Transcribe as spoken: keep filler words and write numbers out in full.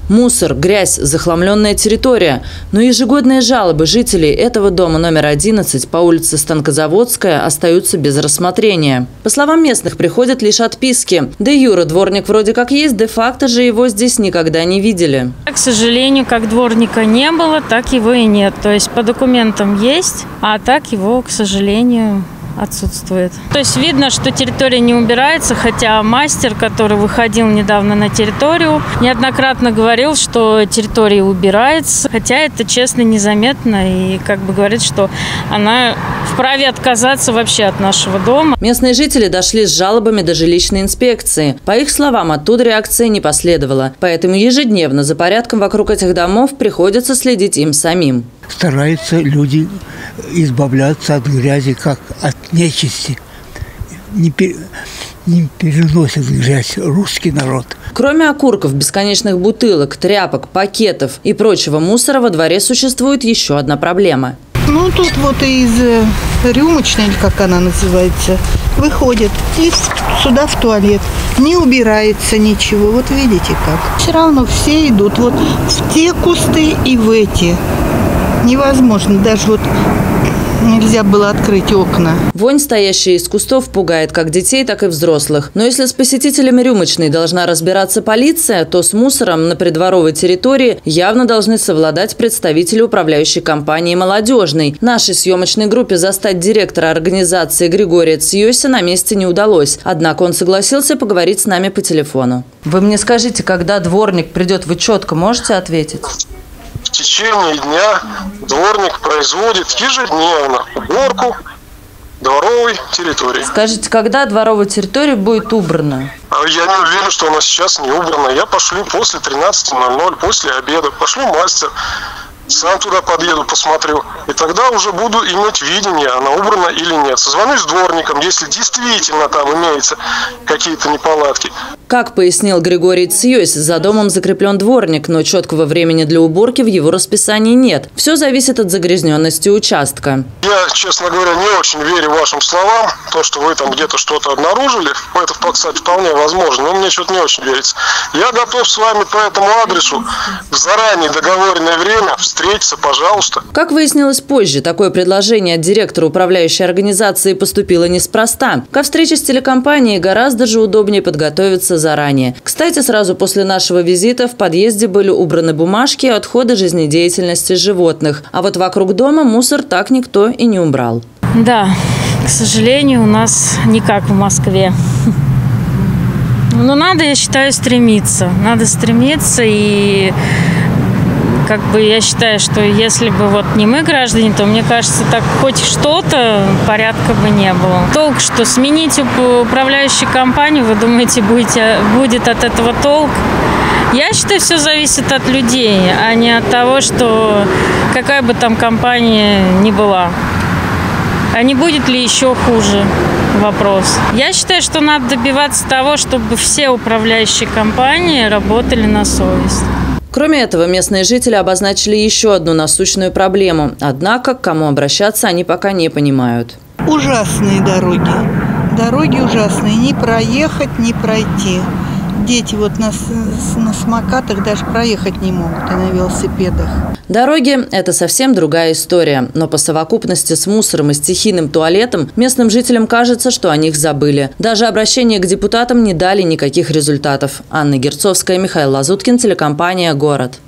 Мусор, грязь, захламленная территория. Но ежегодные жалобы жителей этого дома номер одиннадцать по улице Станкозаводская остаются без рассмотрения. По словам местных, приходят лишь отписки. Де юре дворник вроде как есть, де-факто же его здесь никогда не видели. К сожалению, как дворника не было, так его и нет. То есть по документам есть, а так его, к сожалению, отсутствует. То есть видно, что территория не убирается, хотя мастер, который выходил недавно на территорию, неоднократно говорил, что территория убирается, хотя это, честно, незаметно и как бы говорит, что она вправе отказаться вообще от нашего дома. Местные жители дошли с жалобами до жилищной инспекции. По их словам, оттуда реакции не последовало, поэтому ежедневно за порядком вокруг этих домов приходится следить им самим. Стараются люди избавляться от грязи, как от нечисти. Не, пер... не переносит грязь русский народ. Кроме окурков, бесконечных бутылок, тряпок, пакетов и прочего мусора во дворе существует еще одна проблема. Ну, тут вот из рюмочной, или как она называется, выходит и сюда в туалет. Не убирается ничего. Вот видите как. Все равно все идут вот в те кусты и в эти. Невозможно. Даже вот нельзя было открыть окна. Вонь, стоящая из кустов, пугает как детей, так и взрослых. Но если с посетителями рюмочной должна разбираться полиция, то с мусором на придворовой территории явно должны совладать представители управляющей компании «Молодежной». Нашей съемочной группе застать директора организации Григория Цьося на месте не удалось. Однако он согласился поговорить с нами по телефону. Вы мне скажите, когда дворник придет, вы четко можете ответить? В течение дня дворник производит ежедневно уборку дворовой территории. Скажите, когда дворовая территория будет убрана? Я не уверен, что она сейчас не убрана. Я пошлю после тринадцати ноль-ноль, после обеда. Пошлю мастер. Сам туда подъеду, посмотрю. И тогда уже буду иметь видение, она убрана или нет. Созвонюсь с дворником, если действительно там имеются какие-то неполадки. Как пояснил Григорий Цьось, за домом закреплен дворник, но четкого времени для уборки в его расписании нет. Все зависит от загрязненности участка. Я, честно говоря, не очень верю вашим словам. То, что вы там где-то что-то обнаружили, это, кстати, вполне возможно, но мне что-то не очень верится. Я готов с вами по этому адресу в заранее договоренное время встретиться, пожалуйста. Как выяснилось позже, такое предложение от директора управляющей организации поступило неспроста. Ко встрече с телекомпанией гораздо же удобнее подготовиться заранее. Кстати, сразу после нашего визита в подъезде были убраны бумажки и отходы жизнедеятельности животных. А вот вокруг дома мусор так никто и не убрал. Да, к сожалению, у нас не как в Москве. Но надо, я считаю, стремиться. Надо стремиться и... Как бы я считаю, что если бы вот не мы, граждане, то, мне кажется, так хоть что-то порядка бы не было. Толк, что сменить управляющую компанию, вы думаете, будете, будет от этого толк? Я считаю, все зависит от людей, а не от того, что какая бы там компания ни была. А не будет ли еще хуже? Вопрос. Я считаю, что надо добиваться того, чтобы все управляющие компании работали на совесть. Кроме этого, местные жители обозначили еще одну насущную проблему. Однако, к кому обращаться, они пока не понимают. Ужасные дороги. Дороги ужасные. Не проехать, не пройти. Дети вот на, на самокатах даже проехать не могут, и на велосипедах. Дороги – это совсем другая история. Но по совокупности с мусором и стихийным туалетом местным жителям кажется, что о них забыли. Даже обращения к депутатам не дали никаких результатов. Анна Герцовская, Михаил Лазуткин, телекомпания «Город».